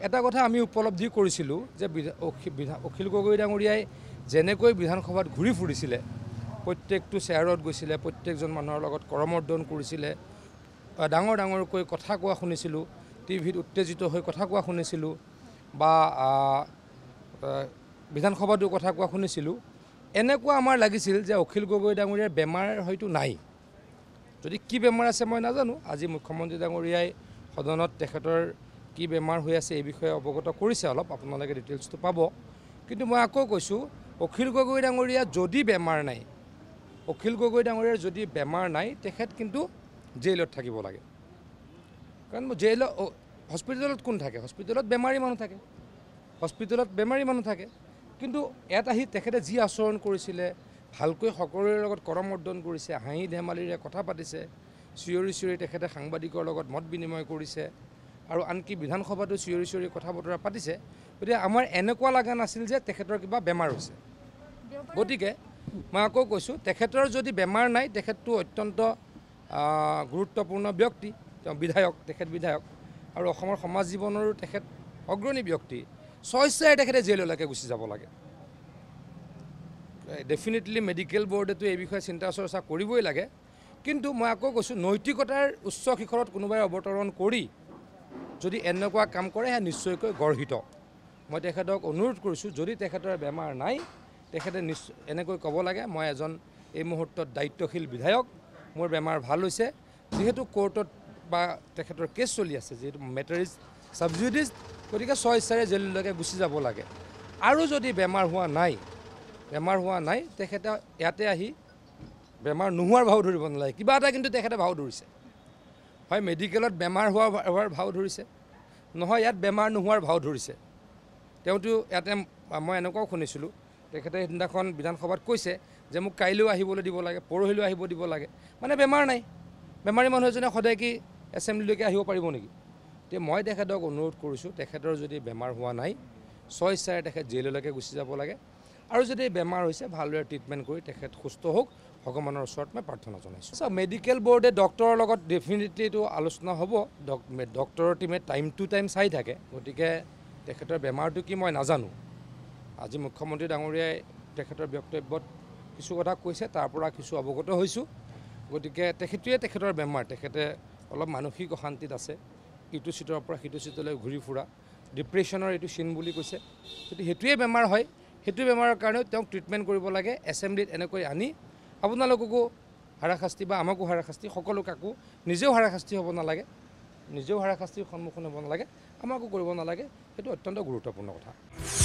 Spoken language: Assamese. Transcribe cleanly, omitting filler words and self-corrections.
এটা কথা আমি উপলব্ধি কৰিছিলোঁ যে অখিল গগৈ ডাঙৰীয়াই যেনেকৈ বিধানসভাত ঘূৰি ফুৰিছিলে, প্ৰত্যেকটো চেয়াৰত গৈছিলে, প্ৰত্যেকজন মানুহৰ লগত কৰমৰ্দন কৰিছিলে, ডাঙৰ ডাঙৰকৈ কথা কোৱা শুনিছিলোঁ, টিভিত উত্তেজিত হৈ কথা কোৱা শুনিছিলোঁ বা বিধানসভাতো কথা কোৱা শুনিছিলোঁ। এনেকুৱা আমাৰ লাগিছিল যে অখিল গগৈ ডাঙৰীয়াৰ বেমাৰ হয়তো নাই। যদি কি বেমাৰ আছে মই নাজানো। আজি মুখ্যমন্ত্ৰী ডাঙৰীয়াই সদনত তেখেতৰ কি বেমাৰ হৈ আছে এই বিষয়ে অৱগত কৰিছে, অলপ আপোনালোকে ডিটেইলছটো পাব। কিন্তু মই আকৌ কৈছোঁ, অখিল গগৈ ডাঙৰীয়া যদি বেমাৰ নাই, অখিল গগৈ ডাঙৰীয়াৰ যদি বেমাৰ নাই, তেখেত কিন্তু জেইলত থাকিব লাগে। কাৰণ হস্পিটেলত কোন থাকে? হস্পিটেলত বেমাৰী মানুহ থাকে, হস্পিটেলত বেমাৰী মানুহ থাকে। কিন্তু ইয়াত আহি তেখেতে যি আচৰণ কৰিছিলে, ভালকৈ সকলোৰে লগত কৰমৰ্দন কৰিছে, হাঁহি ধেমালিৰে কথা পাতিছে, চিঞৰি চিঞৰি তেখেতে সাংবাদিকৰ লগত মত বিনিময় কৰিছে আৰু আনকি বিধানসভাতো চিঞৰি চিঞৰি কথা বতৰা পাতিছে। গতিকে আমাৰ এনেকুৱা লগা নাছিল যে তেখেতৰ কিবা বেমাৰ হৈছে। গতিকে মই আকৌ কৈছোঁ, তেখেতৰ যদি বেমাৰ নাই, তেখেতটো অত্যন্ত গুৰুত্বপূৰ্ণ ব্যক্তি, তেওঁ বিধায়ক, তেখেত বিধায়ক আৰু অসমৰ সমাজ জীৱনৰো তেখেত অগ্ৰণী ব্যক্তি। স্বেচ্ছাৰে তেখেতে জেইললৈকে গুচি যাব লাগে। ডেফিনেটলি মেডিকেল বোৰ্ডেতো এই বিষয়ে চিন্তা চৰ্চা কৰিবই লাগে। কিন্তু মই আকৌ কৈছোঁ, নৈতিকতাৰ উচ্চ শিখৰত কোনোবাই অৱতৰণ কৰি যদি এনেকুৱা কাম কৰে, সেয়া নিশ্চয়কৈ গৰ্হিত। মই তেখেতক অনুৰোধ কৰিছোঁ, যদি তেখেতৰ বেমাৰ নাই, তেখেতে এনেকৈ ক'ব লাগে, মই এজন এই মুহূৰ্তত দায়িত্বশীল বিধায়ক, মোৰ বেমাৰ ভাল হৈছে, যিহেতু কোৰ্টত বা তেখেতৰ কেছ চলি আছে, যিহেতু মেটাৰ ইজ সাব জুডিচ, গতিকে স্বেচ্ছাৰে জেললৈকে গুচি যাব লাগে। আৰু যদি বেমাৰ হোৱা নাই, তেখেতে ইয়াতে আহি বেমাৰ নোহোৱাৰ ভাও ধৰিব নালাগে। কিবা এটা কিন্তু তেখেতে ভাও ধৰিছে, হয় মেডিকেলত বেমাৰ হোৱাৰ ভাও ধৰিছে, নহয় ইয়াত বেমাৰ নোহোৱাৰ ভাও ধৰিছে। তেওঁতো ইয়াতে মই এনেকুৱাও শুনিছিলোঁ, তেখেতে সেইদিনাখন বিধানসভাত কৈছে যে মোক কাইলৈও আহিবলৈ দিব লাগে, পৰহিলৈও আহিব দিব লাগে। মানে বেমাৰ নাই, বেমাৰী মানুহ এজনে সদায় কি এছেম্বলিলৈকে আহিব পাৰিব নেকি? এতিয়া মই তেখেতক অনুৰোধ কৰিছোঁ, তেখেতৰ যদি বেমাৰ হোৱা নাই, স্বেচ্ছাৰে তেখেত জেইললৈকে গুচি যাব লাগে। আৰু যদি বেমাৰ হৈছে, ভালদৰে ট্ৰিটমেণ্ট কৰি তেখেত সুস্থ হওক, ভগৱানৰ ওচৰত মই প্ৰাৰ্থনা জনাইছোঁ। মেডিকেল বোৰ্ডে ডক্টৰৰ লগত ডেফিনেটলি এইটো আলোচনা হ'ব। ডক্টৰৰ টিমে টাইম টু টাইম চাই থাকে। গতিকে তেখেতৰ বেমাৰটো কি মই নাজানো। আজি মুখ্যমন্ত্ৰী ডাঙৰীয়াই তেখেতৰ বক্তব্যত কিছু কথা কৈছে, তাৰ পৰা কিছু অৱগত হৈছোঁ। গতিকে তেখেতৰ বেমাৰ, তেখেতে অলপ মানসিক অশান্তিত আছে, ইটো চিটৰ পৰা সিটো চিটলৈ ঘূৰি ফুৰা, ডিপ্ৰেশ্যনৰ এইটো চিন বুলি কৈছে। যদি সেইটোৱে বেমাৰ হয়, সেইটো বেমাৰৰ কাৰণেও তেওঁক ট্ৰিটমেণ্ট কৰিব লাগে। এছেম্বলিত এনেকৈ আনি আপোনালোককো হাৰাশাস্তি বা আমাকো হাৰাশাস্তি, সকলো কাকো, নিজেও হাৰাশাস্তি হ'ব নালাগে, নিজেও হাৰাশাস্তিৰ সন্মুখীন হ'ব নালাগে, আমাকো কৰিব নালাগে। সেইটো অত্যন্ত গুৰুত্বপূৰ্ণ কথা।